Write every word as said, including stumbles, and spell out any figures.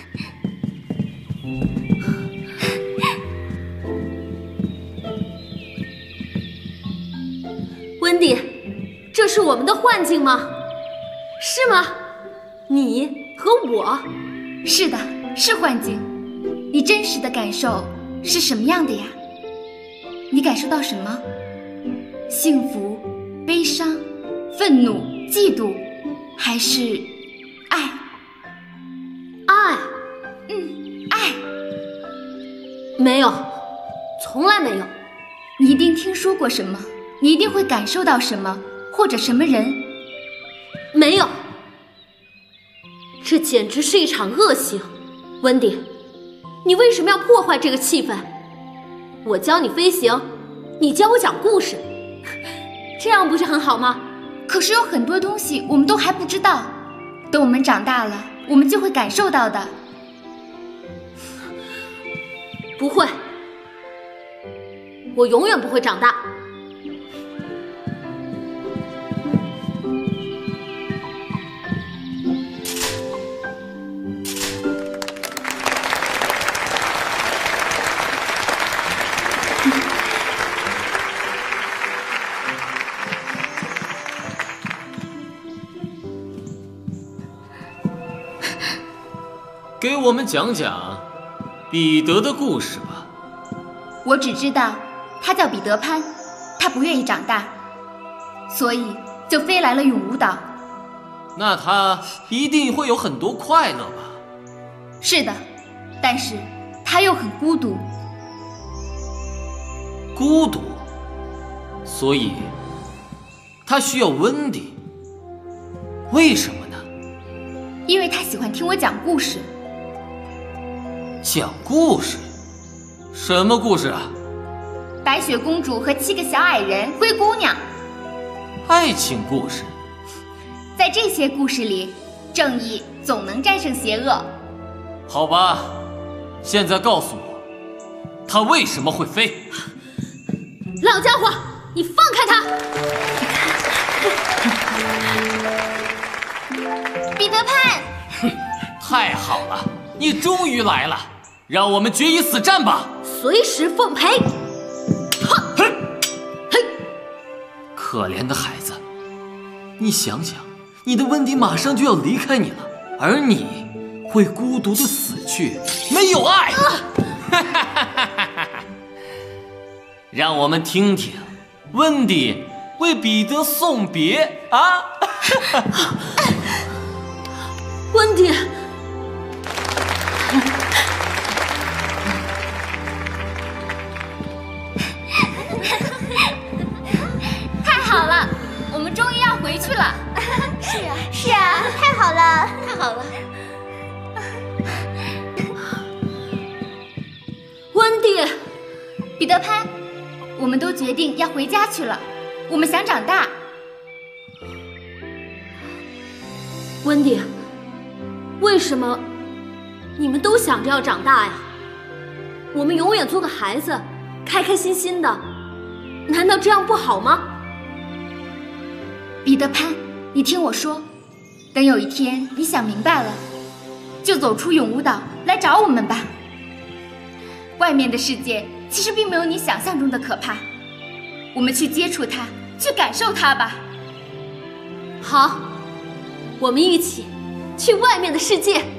温迪，这是我们的幻境吗？是吗？你和我？ 是的，是幻境。你真实的感受是什么样的呀？你感受到什么？幸福、悲伤、愤怒、嫉妒，还是爱？ 爱？ 嗯，爱。 没有，从来没有。 你一定听说过什么？你一定会感受到什么，或者什么人？ 没有。这简直是一场恶行，温迪，你为什么要破坏这个气氛？我教你飞行，你教我讲故事，这样不是很好吗？ 可是有很多东西我们都还不知道，等我们长大了，我们就会感受到的。 不会，我永远不会长大。 给我们讲讲彼得的故事吧。 我只知道他叫彼得潘，他不愿意长大，所以就飞来了永无岛。 那他一定会有很多快乐吧？ 是的，但是他又很孤独。 孤独，所以他需要温迪。为什么呢？ 因为他喜欢听我讲故事。 讲故事？什么故事啊？ 白雪公主和七个小矮人、灰姑娘。 爱情故事。 在这些故事里，正义总能战胜邪恶。 好吧，现在告诉我，他为什么会飞？ 老家伙，你放开他！ 彼得潘！ 太好了，你终于来了，让我们决一死战吧！ 随时奉陪。哼，嘿， 可怜的孩子，你想想，你的温迪马上就要离开你了，而你会孤独的死去，没有爱。让我们听听温迪为彼得送别啊！ 温迪， 太好了，我们终于要回去了。 是啊，是啊，太好了， 太好了。温迪， 彼得潘，我们都决定要回家去了。我们想长大。 温迪，为什么你们都想着要长大呀？我们永远做个孩子，开开心心的，难道这样不好吗？ 彼得潘，你听我说，等有一天你想明白了，就走出永无岛来找我们吧。外面的世界其实并没有你想象中的可怕，我们去接触它，去感受它吧。 好，我们一起去外面的世界。